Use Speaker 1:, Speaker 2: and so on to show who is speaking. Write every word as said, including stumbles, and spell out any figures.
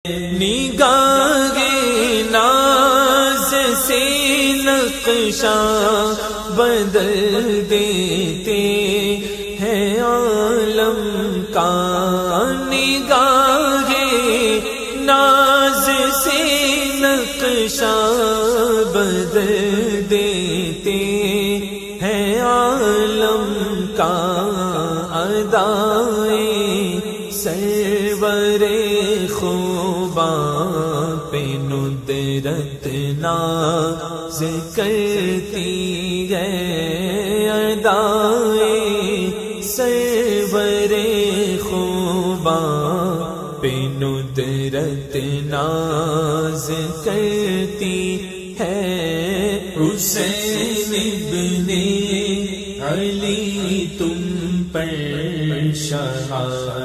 Speaker 1: نگاہ ناز سے نقشہ بدل دیتے ہیں عالم کا، نگاہ ناز سے نقشہ بدل دیتے ہیں عالم کا، ادائے سرور خوباں پہ ندرت ناز کرتی ہے، ادائے سرور خوباں پہ ندرت ناز کرتی ہے۔ حسین ابن علی تم پر شہادت